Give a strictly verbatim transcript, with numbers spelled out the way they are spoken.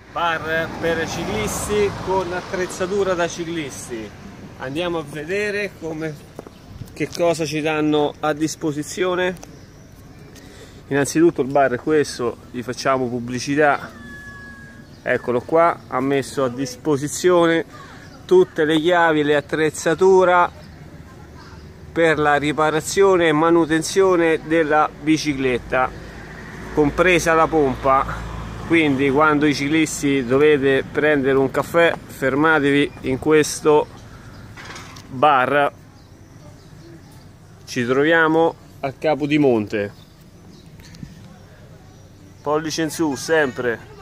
Bar per ciclisti con attrezzatura da ciclisti. Andiamo a vedere come, che cosa ci danno a disposizione. Innanzitutto il bar è questo, gli facciamo pubblicità. Eccolo qua, ha messo a disposizione tutte le chiavi e le attrezzature per la riparazione e manutenzione della bicicletta, compresa la pompa. Quindi quando i ciclisti dovete prendere un caffè, fermatevi in questo bar. Ci troviamo a Capodimonte. Pollice in su sempre.